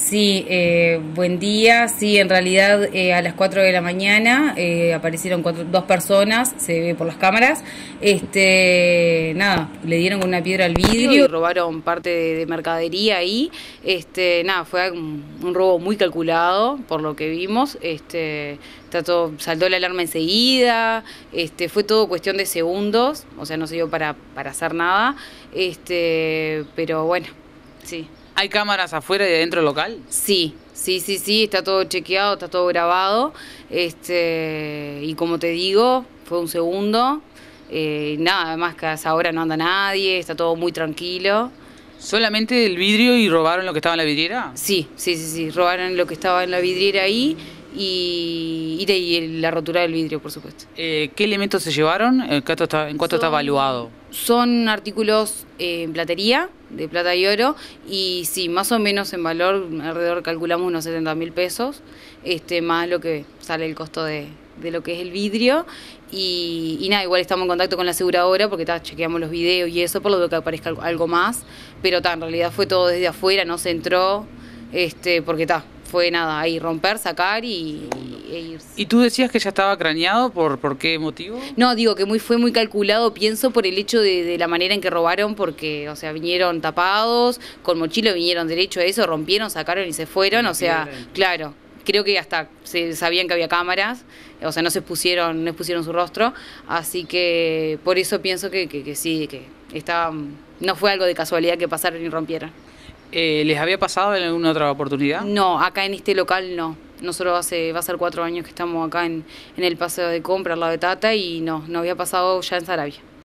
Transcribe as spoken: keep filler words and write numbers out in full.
Sí, eh, buen día. Sí, en realidad eh, a las cuatro de la mañana eh, aparecieron cuatro, dos personas, se ve por las cámaras. Este, nada, le dieron con una piedra al vidrio y robaron parte de, de mercadería ahí. Este, nada, fue un, un robo muy calculado por lo que vimos. Este, está todo, saltó la alarma enseguida. Este, fue todo cuestión de segundos, o sea, no se dio para, para hacer nada. Este, pero bueno, sí. ¿Hay cámaras afuera y adentro del local? Sí, sí, sí, sí, está todo chequeado, está todo grabado. Este, y como te digo, fue un segundo. Eh, nada, además que a esa hora no anda nadie, está todo muy tranquilo. ¿Solamente el vidrio y robaron lo que estaba en la vidriera? Sí, sí, sí, sí, robaron lo que estaba en la vidriera ahí y, y, de, y la rotura del vidrio, por supuesto. Eh, ¿Qué elementos se llevaron? ¿En cuánto está, en cuánto Son, está evaluado? Son artículos eh, en platería, de plata y oro, y sí, más o menos en valor, alrededor calculamos unos setenta mil pesos, este, más lo que sale el costo de, de lo que es el vidrio. Y, y nada, igual estamos en contacto con la aseguradora porque ta, chequeamos los videos y eso, por lo que aparezca algo, algo más, pero ta, en realidad fue todo desde afuera, no se entró, este, porque ta, fue nada, ahí romper, sacar y, y e irse. ¿Y tú decías que ya estaba craneado? ¿Por, por qué motivo? No, digo que muy, fue muy calculado, pienso, por el hecho de, de la manera en que robaron, porque, o sea, vinieron tapados, con mochila, vinieron derecho a eso, rompieron, sacaron y se fueron, o sea, claro. Creo que hasta se sabían que había cámaras, o sea, no se pusieron, no expusieron su rostro, así que por eso pienso que, que, que sí, que estaba, no fue algo de casualidad que pasaron y rompieron. Eh, ¿Les había pasado en alguna otra oportunidad? No, acá en este local no. Nosotros hace, va a ser cuatro años que estamos acá en, en el paseo de compra, al lado de Tata, y no, no había pasado ya en Sarabia.